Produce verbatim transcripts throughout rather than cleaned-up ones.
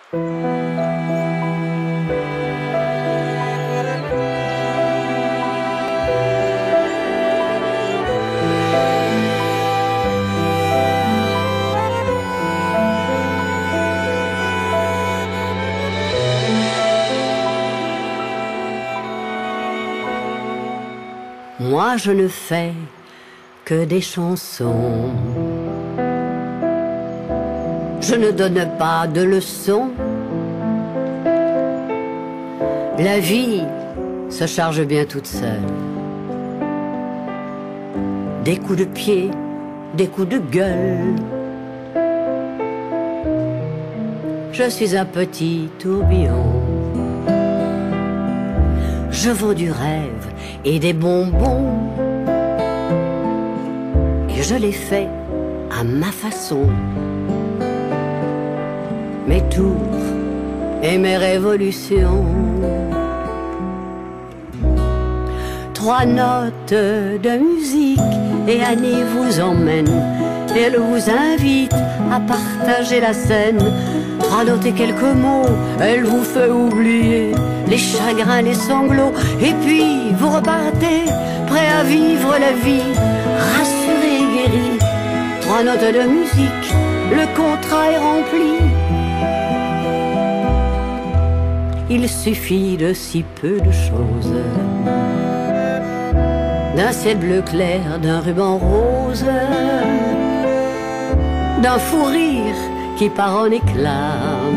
Moi je ne fais que des chansons. Je ne donne pas de leçons. La vie se charge bien toute seule. Des coups de pied, des coups de gueule. Je suis un petit tourbillon. Je vaux du rêve et des bonbons. Et je les fais à ma façon. Mes tours et mes révolutions. Trois notes de musique et Annie vous emmène. Et elle vous invite à partager la scène. Trois notes et quelques mots, elle vous fait oublier les chagrins, les sanglots. Et puis vous repartez, prêt à vivre la vie, rassuré, guéri. Trois notes de musique, le contrat est rempli. Il suffit de si peu de choses, d'un ciel bleu clair, d'un ruban rose, d'un fou rire qui part en éclat,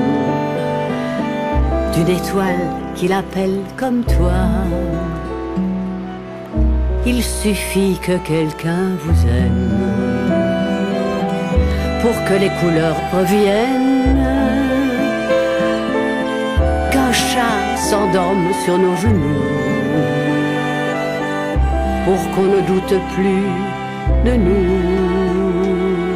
d'une étoile qui l'appelle comme toi. Il suffit que quelqu'un vous aime pour que les couleurs reviennent, qu'un chat s'endorme sur nos genoux, pour qu'on ne doute plus de nous.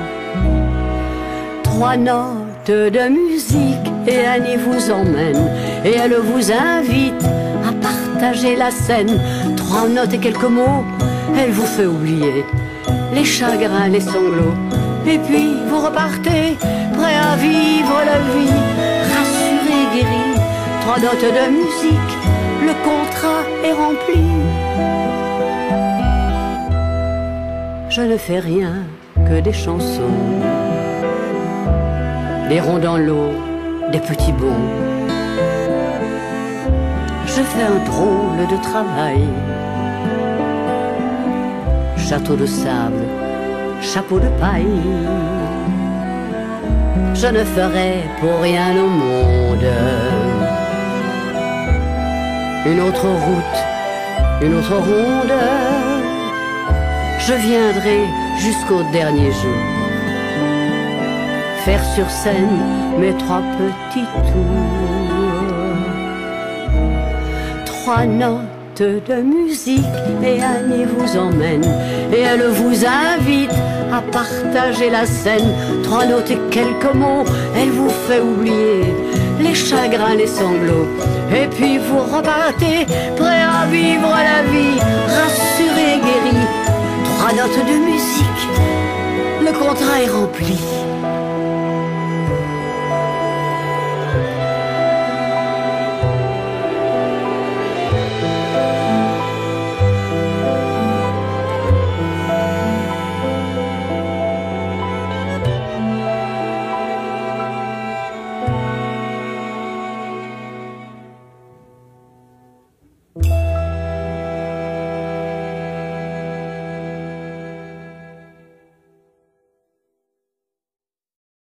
Trois notes de musique et Annie vous emmène. Et elle vous invite à partager la scène. Trois notes et quelques mots, elle vous fait oublier les chagrins, les sanglots. Et puis vous repartez, prêt à vivre la vie, rassuré, guéri. Trois notes de musique, le contrat est rempli. Je ne fais rien que des chansons, des ronds dans l'eau, des petits bons. Je fais un drôle de travail. Château de sable, chapeau de paille. Je ne ferai pour rien au monde une autre route, une autre ronde. Je viendrai jusqu'au dernier jour faire sur scène mes trois petits tours. Trois notes de musique et Annie vous emmène. Et elle vous invite à partager la scène. Trois notes et quelques mots, elle vous fait oublier les chagrins, les sanglots. Et puis vous repartez, prêt à vivre la vie, rassuré, guéri. Trois notes de musique, le contrat est rempli.